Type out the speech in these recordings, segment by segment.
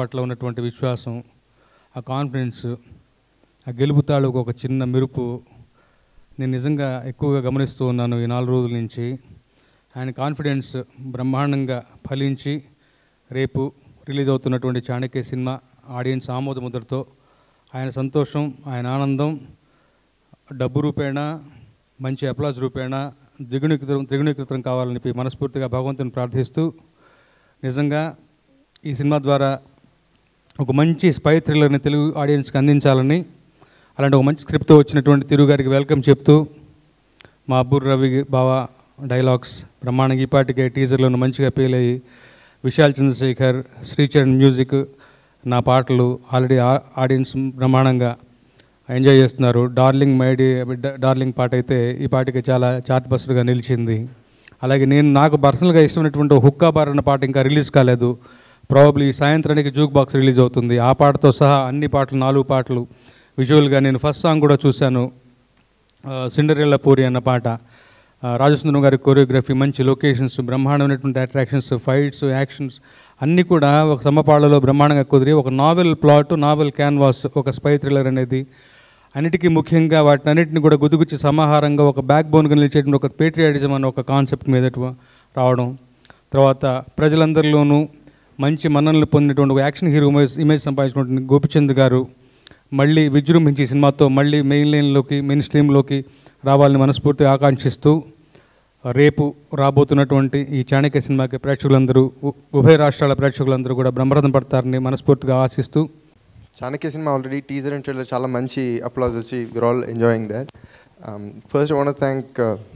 పట్ల ఉన్నటువంటి విశ్వాసం, ఆ కాన్ఫిడెన్స్, ఆ గెలుపు తాలూకు ఒక చిన్న మెరుపు నేను నిజంగా ఎక్కువగా గమనిస్తూ ఉన్నాను ఈ 4 రోజుల నుంచి. ఆయన కాన్ఫిడెన్స్ బ్రహ్మాండంగా ఫలించి రేపు రిలీజ్ అవుతున్నటువంటి చాణక్య సినిమా ఆడియన్స్ ఆమోద ముద్రతో ఆయన సంతోషం, ఆయన ఆనందం డబ్బు రూపేణ, మంచి అప్లాజ్ రూపేణ త్రిగుణీకృతం కావాలని చెప్పి మనస్ఫూర్తిగా భగవంతుని ప్రార్థిస్తూ, నిజంగా ఈ సినిమా ద్వారా ఒక మంచి స్పై థ్రిల్లర్ని తెలుగు ఆడియన్స్కి అందించాలని, అలాంటి ఒక మంచి స్క్రిప్ట్తో వచ్చినటువంటి తిరుగు గారికి వెల్కమ్ చెప్తూ, మా అబ్బూర్ రవి బావ డైలాగ్స్ బ్రహ్మాండంగా ఈపాటికే టీజర్లను మంచిగా ఫీల్ అయ్యి, విశాల్ చంద్రశేఖర్, శ్రీచరణ్ మ్యూజిక్, నా పాటలు ఆల్రెడీ ఆడియన్స్ బ్రహ్మాండంగా ఎంజాయ్ చేస్తున్నారు. డార్లింగ్ డార్లింగ్ పాట అయితే ఈ పాటకి చాలా చార్ట్ బస్టర్గా నిలిచింది. అలాగే నాకు పర్సనల్గా ఇష్టమైనటువంటి హుక్కా బార్ అన్న పాట ఇంకా రిలీజ్ కాలేదు. ప్రాబబ్లీ ఈ సాయంత్రానికి జూక్ బాక్స్ రిలీజ్ అవుతుంది. ఆ పాటతో సహా అన్ని పాటలు 4 పాటలు విజువల్గా నేను ఫస్ట్ సాంగ్ కూడా చూశాను, సిండరెల్లా పూరి అన్న పాట. రాజసుందరం గారి కొరియోగ్రఫీ, మంచి లొకేషన్స్, బ్రహ్మాండమైనటువంటి అట్రాక్షన్స్, ఫైట్స్, యాక్షన్స్ అన్నీ కూడా ఒక సమపాళ్ళలో బ్రహ్మాండంగా కుదిరి ఒక నావెల్ ప్లాట్, నావెల్ క్యాన్వాస్, ఒక స్పై థ్రిల్లర్ అనేది అన్నిటికీ ముఖ్యంగా వాటిని అన్నింటిని కూడా గుదిగుచ్చి సమాహారంగా ఒక బ్యాక్ బోన్గా నిలిచేటువంటి ఒక పేట్రియాటిజం అనే ఒక కాన్సెప్ట్ మీద రావడం, తర్వాత ప్రజలందరిలోనూ మంచి మన్ననలు పొందినటువంటి ఒక యాక్షన్ హీరో ఇమేజ్ సంపాదించినటువంటి గోపిచంద్ గారు మళ్ళీ విజృంభించి సినిమాతో మళ్ళీ మెయిన్ స్ట్రీమ్లోకి రావాలని మనస్ఫూర్తిగా ఆకాంక్షిస్తూ, రేపు రాబోతున్నటువంటి ఈ చాణక్య సినిమాకి ప్రేక్షకులందరూ, ఉభయ రాష్ట్రాల ప్రేక్షకులందరూ కూడా బ్రహ్మరథం పడతారని మనస్ఫూర్తిగా ఆశిస్తూ, Chanakya cinema already teaser and trailer చాలా మంచి అప్లాజ్ వచ్చి we're all enjoying that. First I want to thank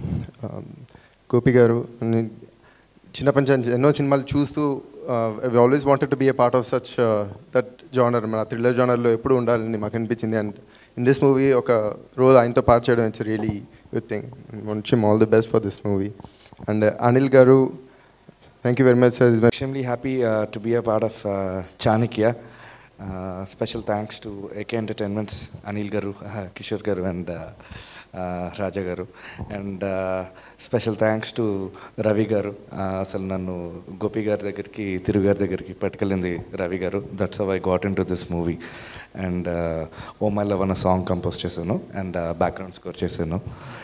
Gopi garu. చిన్నప్పటి నుంచి ఎన్నో సినిమాలు చూస్తూ we always wanted to be a part of such that genre, మన థ్రిల్లర్ జానర్లో ఎప్పుడు ఉండాలని మాకు అనిపించింది. అండ్ ఇన్ దిస్ మూవీ ఒక రోజు ఆయనతో పార్ట్ చేయడం it's really good thing. Wish him all the best for this movie. And Anil garu, thank you very much sir. Extremely happy to be a part of Chanakya. Special thanks to AK Entertainments, Anil Garu, Kishore Garu and Raja Garu. And special thanks to Ravi Garu. Asalu nannu Gopi Garu దగ్గరికి, Thiru Garu దగ్గరికి పట్టుకెళ్ళింది Ravi Garu. That's how I got into this movie. And Oh My Love అన్న song compose చేశాను and background score చేశాను.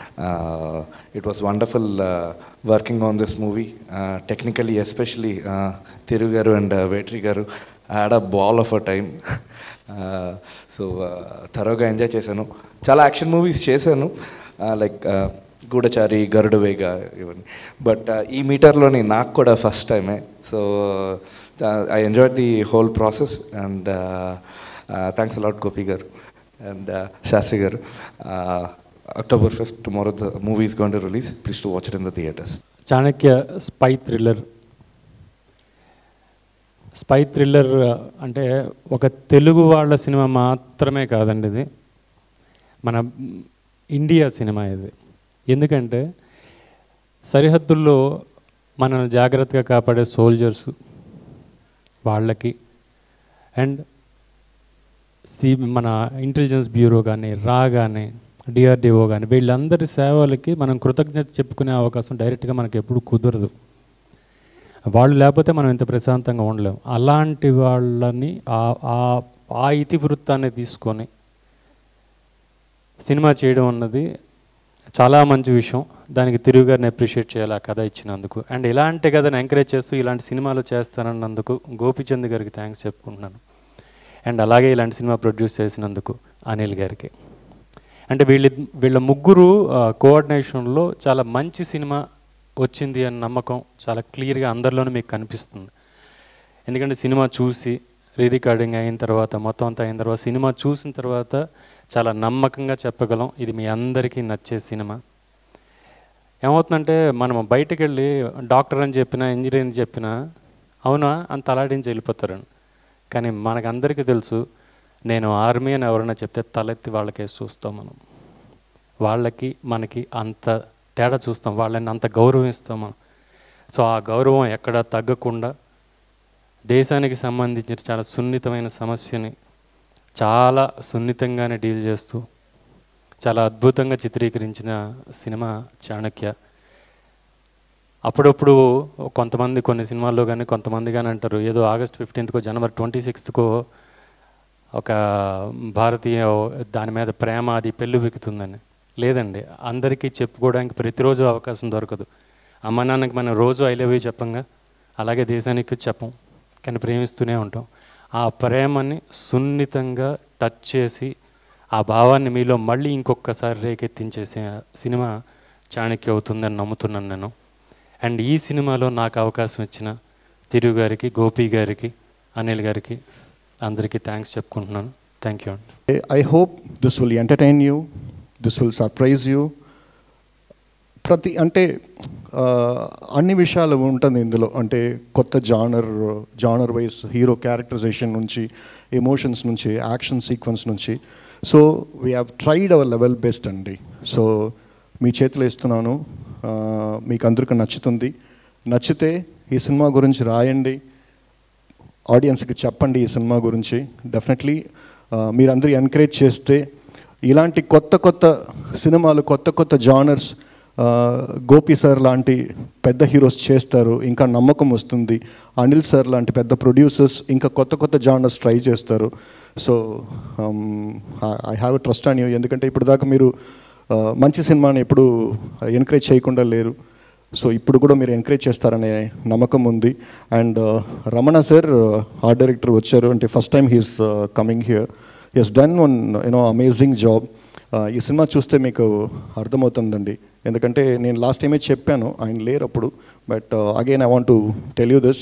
It was wonderful working on this movie. Technically, especially Thiru Garu and Vetri Garu, I had a ball of a time. So థరోగా enjoy చేశాను. చాలా action movies చేశాను, like గూఢచారి, గరుడ వేగ ఇవన్నీ. But ఈ మీటర్లోని నాకు కూడా ఫస్ట్ టైమే. So I enjoyed the whole process and thanks a lot Gopi garu and Sastry గారు. October 5th, tomorrow the movie is going to release. Please to watch it in the theaters. Chanakya spy thriller అంటే ఒక తెలుగు వాళ్ళ సినిమా మాత్రమే కాదండి, ఇది మన ఇండియా సినిమా ఇది. ఎందుకంటే సరిహద్దుల్లో మనల్ని జాగ్రత్తగా కాపాడే సోల్జర్స్ వాళ్ళకి అండ్ మన ఇంటెలిజెన్స్ బ్యూరో కానీ, రా కానీ, డిఆర్డిఓ కానీ, వీళ్ళందరి సేవలకి మనం కృతజ్ఞత చెప్పుకునే అవకాశం డైరెక్ట్గా మనకి ఎప్పుడు కుదరదు. వాళ్ళు లేకపోతే మనం ఇంత ప్రశాంతంగా ఉండలేము. అలాంటి వాళ్ళని ఆ ఇతివృత్తాన్ని తీసుకొని సినిమా చేయడం అన్నది చాలా మంచి విషయం. దానికి తిరుగు గారిని అప్రిషియేట్ చేయాలి ఆ కథ ఇచ్చినందుకు. అండ్ ఇలాంటి కథను ఎంకరేజ్ చేస్తూ ఇలాంటి సినిమాలు చేస్తానన్నందుకు గోపిచంద్ గారికి థ్యాంక్స్ చెప్పుకుంటున్నాను. అండ్ అలాగే ఇలాంటి సినిమా ప్రొడ్యూస్ చేసినందుకు అనిల్ గారికి. అంటే వీళ్ళ ముగ్గురు కోఆర్డినేషన్లో చాలా మంచి సినిమా వచ్చింది అన్న నమ్మకం చాలా క్లియర్గా అందరిలోనూ మీకు కనిపిస్తుంది. ఎందుకంటే సినిమా చూసి రికార్డింగ్ అయిన తర్వాత, మొత్తం అంతా అయిన తర్వాత, సినిమా చూసిన తర్వాత చాలా నమ్మకంగా చెప్పగలం ఇది మీ అందరికీ నచ్చే సినిమా. ఏమవుతుందంటే మనం బయటకు వెళ్ళి డాక్టర్ అని చెప్పినా, ఇంజనీర్ అని చెప్పినా అవునా అంత అలాడించి వెళ్ళిపోతారని. కానీ మనకందరికీ తెలుసు, నేను ఆర్మీ అని ఎవరైనా చెప్తే తలెత్తి వాళ్ళకేసి చూస్తాం. మనం వాళ్ళకి మనకి అంత తేడా చూస్తాం, వాళ్ళని అంత గౌరవిస్తాం మనం. సో ఆ గౌరవం ఎక్కడా తగ్గకుండా దేశానికి సంబంధించిన చాలా సున్నితమైన సమస్యని చాలా సున్నితంగానే డీల్ చేస్తూ చాలా అద్భుతంగా చిత్రీకరించిన సినిమా చాణక్య. అప్పుడప్పుడు కొంతమంది కొన్ని సినిమాల్లో కానీ కొంతమంది కానీ అంటారు ఏదో ఆగస్ట్ 15థ్కో జనవరి 26థ్కో ఒక భారతీయ దాని మీద ప్రేమ అది పెళ్ళుబిక్కుతుందని. లేదండి, అందరికీ చెప్పుకోవడానికి ప్రతిరోజు అవకాశం దొరకదు. అమ్మ నాన్నకి మనం రోజు ఐ లవ్ యూ చెప్పంగా, అలాగే దేశానికి చెప్పం, కానీ ప్రేమిస్తూనే ఉంటాం. ఆ ప్రేమని సున్నితంగా టచ్ చేసి ఆ భావాన్ని మీలో మళ్ళీ ఇంకొకసారి రేకెత్తించేసే సినిమా చాణక్య అవుతుందని నమ్ముతున్నాను నేను. అండ్ ఈ సినిమాలో నాకు అవకాశం ఇచ్చిన తిరు గారికి, గోపి గారికి, అనిల్ గారికి అందరికీ థ్యాంక్స్ చెప్పుకుంటున్నాను. థ్యాంక్ యూ అండి. I hope this will entertain you, this will surprise you. అంటే అన్ని విషయాలు ఉంటుంది ఇందులో. అంటే కొత్త జానర్ వైజ్ హీరో క్యారెక్టరైజేషన్ నుంచి, ఎమోషన్స్ నుంచి, యాక్షన్ సీక్వెన్స్ నుంచి. So we have tried our level best అండి. సో మీ చేతిలో ఇస్తున్నాను, మీకు అందరికీ నచ్చుతుంది. నచ్చితే ఈ సినిమా గురించి రాయండి, ఆడియన్స్కి చెప్పండి ఈ సినిమా గురించి. డెఫినెట్లీ మీరందరూ ఎంకరేజ్ చేస్తే ఇలాంటి కొత్త సినిమాలు, కొత్త జానర్స్ గోపి సార్ లాంటి పెద్ద హీరోస్ చేస్తారు, ఇంకా నమ్మకం వస్తుంది. అనిల్ సార్ లాంటి పెద్ద ప్రొడ్యూసర్స్ ఇంకా కొత్త జానర్స్ ట్రై చేస్తారు. So I have a trust on you. ఎందుకంటే ఇప్పుడు దాకా మీరు మంచి సినిమాని ఎప్పుడు ఎంకరేజ్ చేయకుండా లేరు. సో ఇప్పుడు కూడా మీరు ఎంకరేజ్ చేస్తారనే నమ్మకం ఉంది. And Ramana sir art director వచ్చారు, అంటే first time he's coming here. He has done one amazing job. ఈ సినిమా చూస్తే మీకు అర్థమవుతుందండి. ఎందుకంటే నేను లాస్ట్ టైమే చెప్పాను, ఆయన లేరు అప్పుడు. But again I want to tell you this.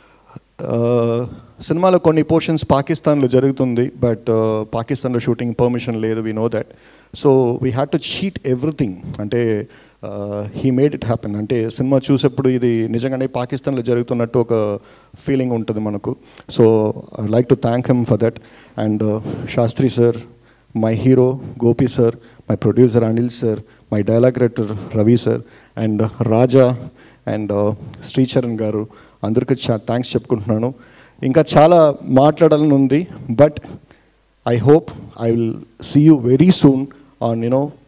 సినిమాలో కొన్ని పోర్షన్స్ పాకిస్తాన్లో జరుగుతుంది, బట్ పాకిస్తాన్లో షూటింగ్ పర్మిషన్ లేదు, we know that. So we had to cheat everything. అంటే హీ మేడ్ ఇట్ హ్యాపెన్. అంటే సినిమా చూసేప్పుడు ఇది నిజంగానే పాకిస్తాన్లో జరుగుతున్నట్టు ఒక ఫీలింగ్ ఉంటుంది మనకు. So I like to thank him for that. And Shastri sir, my hero Gopi sir, my producer Anil sir, my dialogue writer Ravi sir, and Raja and Sri Charan garu, andariki thanks cheptunnanu. Inka chaala maatladalani undi, but I hope I will see you very soon on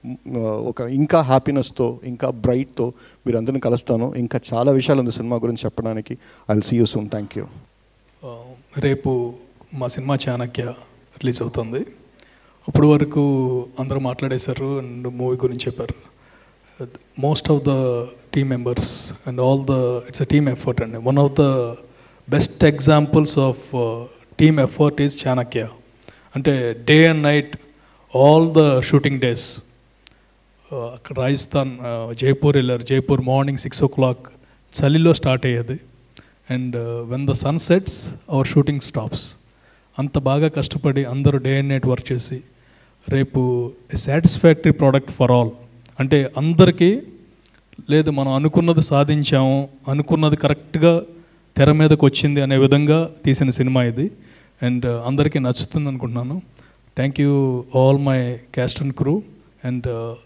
oka inka happiness tho, inka bright tho meer andarni kalustanu. Inka chaala vishayalu undi cinema gurinchi cheppadaniki. I will see you soon. Thank you. రేపు మా cinema Chanakya release అవుతుంది. అప్పటి వరకు అందరూ మాట్లాడేశారు and movie గురించి చెప్పారు. Most of the team members and all the it's a team effort అండి. One of the best examples of team effort is Chanakya. అంటే day and night all the shooting days అక్కడ రాజస్థాన్ జైపూర్ వెళ్ళారు. జైపూర్ మార్నింగ్ 6 o'clock చలిలో start అయ్యేది. And when the sun sets our shooting stops. అంత బాగా కష్టపడి అందరూ డే అండ్ నైట్ వర్క్ చేసి రేపు సాటిస్ఫాక్టరీ ప్రోడక్ట్ ఫర్ ఆల్. అంటే అందరికీ లేదు మనం అనుకున్నది సాధించాము, అనుకున్నది కరెక్ట్గా తెర మీదకి వచ్చింది అనే విధంగా తీసిన సినిమా ఇది. అండ్ అందరికీ నచ్చుతుంది అనుకుంటున్నాను. Thank you all my cast and crew. And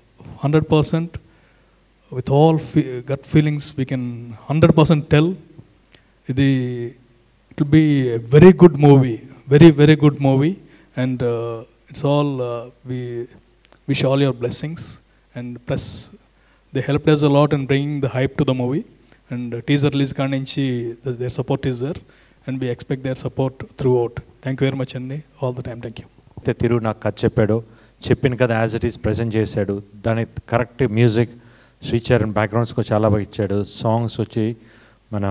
100% with all gut feelings we can 100% tell ఇది it will be a very good movie. Very good movie, and it's all we wish all your blessings, and plus they helped us a lot in bringing the hype to the movie. And teaser release kaninchi their support is there, and we expect their support throughout. Thank you very much anni, all the time. Thank you. Thiru నాకు కథ చెప్పాడు, చెప్పిన కదా as it is present చేశాడు. దాని correct music Sricharan బ్యాక్గ్రౌండ్స్కి చాలా బాగా ఇచ్చాడు. సాంగ్స్ వచ్చి మన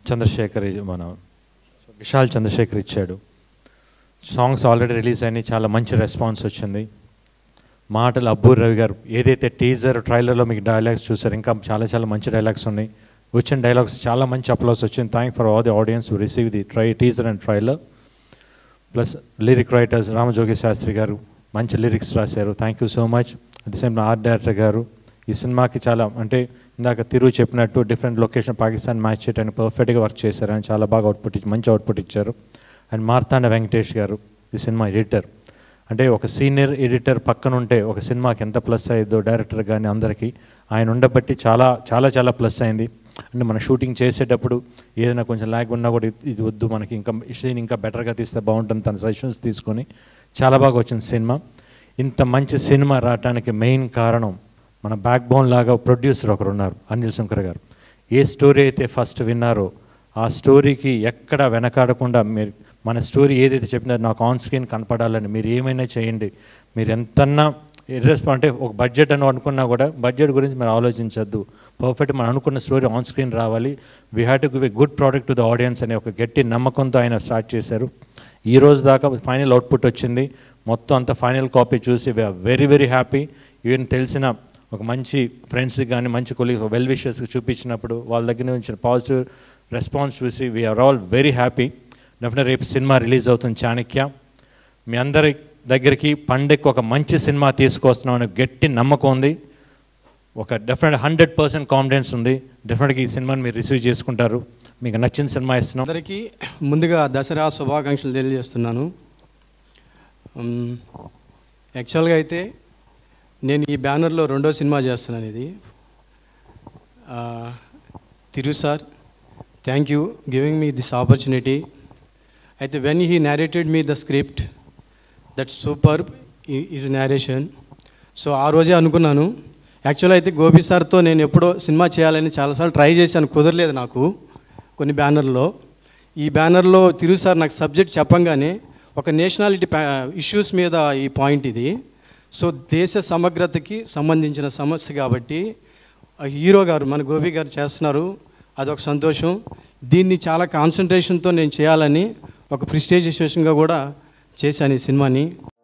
విశాల్ చంద్రశేఖర్ ఇచ్చాడు. సాంగ్స్ ఆల్రెడీ రిలీజ్ అయినాయి, చాలా మంచి రెస్పాన్స్ వచ్చింది. మాటలు అబ్బూర్ రవి గారు ఏదైతే టీజర్ ట్రైలర్లో మీకు డైలాగ్స్ చూసారు, ఇంకా చాలా మంచి డైలాగ్స్ ఉన్నాయి. వచ్చిన డైలాగ్స్ చాలా మంచి అప్లాస్ వచ్చింది. Thank for all the audience who receive the teaser and trailer. Plus lyric writers Ramajogi Shastri garu మంచి లిరిక్స్ రాశారు. Thank you so much. At the same art director garu ఈ సినిమాకి చాలా అంటే ఇందాక తిరు చెప్పినట్టు డిఫరెంట్ లొకేషన్ పాకిస్తాన్ మ్యాచ్ చేయడానికి పర్ఫెక్ట్గా వర్క్ చేశారని చాలా బాగా మంచి అవుట్పుట్ ఇచ్చారు. అండ్ మార్తాండ వెంకటేష్ గారు ఈ సినిమా ఎడిటర్. అంటే ఒక సీనియర్ ఎడిటర్ పక్కన ఉంటే ఒక సినిమాకి ఎంత ప్లస్ అయ్యిందో డైరెక్టర్ కానీ అందరికీ ఆయన ఉండబట్టి చాలా ప్లస్ అయింది. అంటే మన షూటింగ్ చేసేటప్పుడు ఏదైనా కొంచెం ల్యాగ్ ఉన్నా కూడా ఇది వద్దు, మనకి ఇంకా సీన్ ఇంకా బెటర్గా తీస్తే బాగుంటుంది, తన సజెషన్స్ తీసుకొని చాలా బాగా వచ్చింది సినిమా. ఇంత మంచి సినిమా రావడానికి మెయిన్ కారణం మన బ్యాక్ బోన్ లాగా ప్రొడ్యూసర్ ఒకరు ఉన్నారు, అనిల్ శంకర్ గారు. ఏ స్టోరీ అయితే ఫస్ట్ విన్నారో ఆ స్టోరీకి ఎక్కడ వెనకాడకుండా మీరు మన స్టోరీ ఏదైతే చెప్పినారో నాకు ఆన్ స్క్రీన్ కనపడాలని మీరు ఏమైనా చేయండి. మీరు ఎంతన్నా అంటే ఒక బడ్జెట్ అని అనుకున్నా కూడా బడ్జెట్ గురించి మీరు ఆలోచించద్దు. పర్ఫెక్ట్ మనం అనుకున్న స్టోరీ ఆన్ స్క్రీన్ రావాలి. We have to give a good product to the audience అనే ఒక గట్టి నమ్మకంతో ఆయన స్టార్ట్ చేశారు. ఈ రోజు దాకా ఫైనల్ అవుట్పుట్ వచ్చింది. మొత్తం అంతా ఫైనల్ కాపీ చూసి we are very very happy. Even తెలిసిన ఒక మంచి ఫ్రెండ్స్కి కానీ మంచి కొలీగ్ వెల్ విషర్స్కి చూపించినప్పుడు వాళ్ళ దగ్గర నుంచి పాజిటివ్ రెస్పాన్స్ చూసి we are all very happy. Definite రేపు సినిమా రిలీజ్ అవుతుంది చాణక్య. మీ అందరి దగ్గరికి పండగకి ఒక మంచి సినిమా తీసుకొస్తున్నాం అనే గట్టి నమ్మకం ఉంది. ఒక డెఫినెట్ 100% కాన్ఫిడెన్స్ ఉంది. డెఫినెట్గా ఈ సినిమాని మీరు రిసీవ్ చేసుకుంటారు. మీకు నచ్చిన సినిమా ఇస్తున్నాం. అందరికీ ముందుగా దసరా శుభాకాంక్షలు తెలియజేస్తున్నాను. యాక్చువల్గా అయితే నేను ఈ బ్యానర్లో రెండో సినిమా చేస్తున్నాను. ఇది Thiru sir, thank you giving me this opportunity. అయితే when he narrated me the script, that super is narration. So ఆ రోజే అనుకున్నాను. యాక్చువల్గా అయితే గోపి సార్తో నేను ఎప్పుడో సినిమా చేయాలని చాలాసార్లు ట్రై చేశాను, కుదరలేదు నాకు కొన్ని బ్యానర్లో. ఈ బ్యానర్లో తిరు సార్ నాకు సబ్జెక్ట్ చెప్పంగానే ఒక నేషనాలిటీ ఇష్యూస్ మీద ఈ పాయింట్ ఇది. సో దేశ సమగ్రతకి సంబంధించిన సమస్య కాబట్టి హీరో గారు మన గోపి గారు చేస్తున్నారు, అదొక సంతోషం. దీన్ని చాలా కాన్సన్ట్రేషన్తో నేను చేయాలని ఒక ప్రిస్టేజియేషన్గా కూడా చేశాను ఈ సినిమాని.